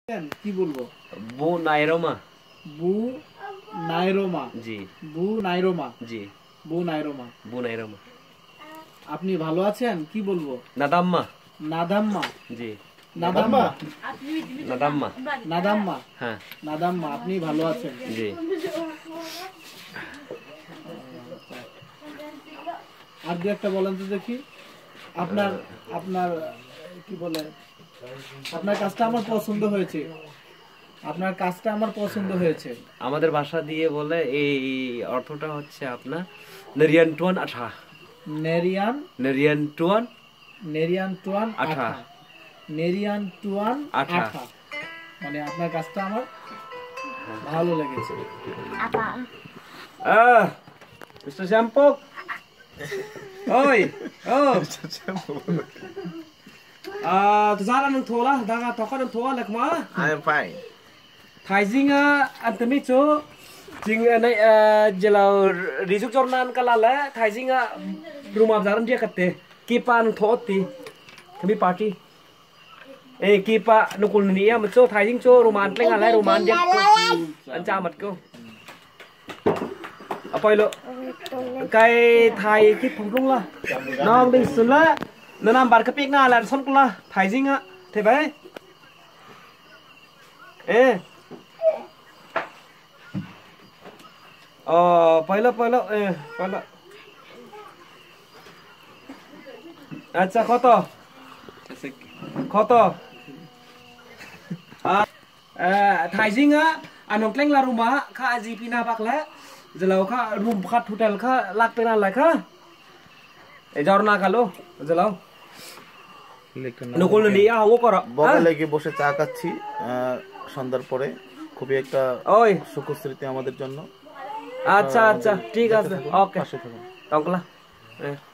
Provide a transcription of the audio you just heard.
কি বলবো? বু নাইরোমা। বু নাইরোমা। জি। বু নাইরোমা। জি। বু নাইরোমা। বু নাইরোমা। আপনি ভালো আছেন? কি বলবো? নাদাম্মা। নাদাম্মা। জি। নাদাম্মা। নাদাম্মা। নাদাম্মা। হ্যাঁ। নাদাম্মা, আপনি ভালো আছেন? জি। আর দু একটা বলেন তো দেখি। আপনার আপনার কি বলে, আপনার কাজটা আমার পছন্দ হয়েছে। আপনার কাজটা আমার পছন্দ হয়েছে। আমাদের ভাষা দিয়ে বলে এই অর্থটা হচ্ছে আপনার নেরিয়ান টুয়ান আঠা। নেরিয়ান। নেরিয়ান টুয়ান। নেরিয়ান টুয়ান আঠা। আঠা। নেরিয়ান টুয়ান আঠা। আঠা। মানে আপনার কাজটা আমার ভালো লেগেছে। মিস্টার শ্যাম্পক। Oi. Oh. Tuzala nang thola daga toka nang thola lakma. I am fine. Thaizing antami cho jing nai jelau rizuk jornan kalala thaizing rumah jaran dia katte kipan thoti kami party kipa nukul ni ya macho thaizing cho ruman tleng alai ruman dia ancha mat ko apa lo cái thai cái phong rung la nong đinh sườn la nó nằm bạt cái piếc nga là xong la thai dinh á thế vậy ê पहिला আচ্ছা কত কত থাইজিং আ আনং tleng la rumah kha aji pina bakla jelau kha room khat hotel kha lak pena la kha e jorna kalo jelau Nakul নিয়া হাও করা বগলে গিয়ে বসে চা খাচ্ছি সন্ধ্যার পরে, খুবই একটা ওই সুখ স্মৃতি আমাদের জন্য। আচ্ছা আচ্ছা ঠিক আছে ওকে পাশে থাকুন। তংকলা